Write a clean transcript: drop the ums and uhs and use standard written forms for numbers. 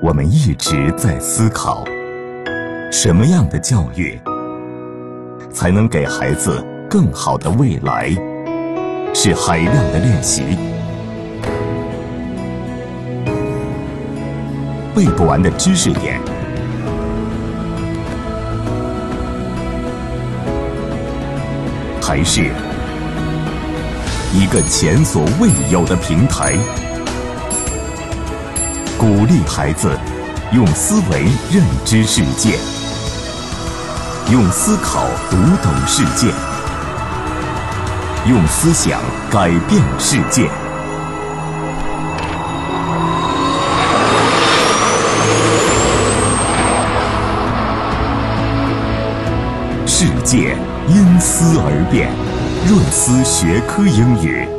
我们一直在思考，什么样的教育才能给孩子更好的未来？是海量的练习，背不完的知识点，还是一个前所未有的平台？鼓励孩子用思维认知世界，用思考读懂世界，用思想改变世界。世界因思而变，润思学科英语。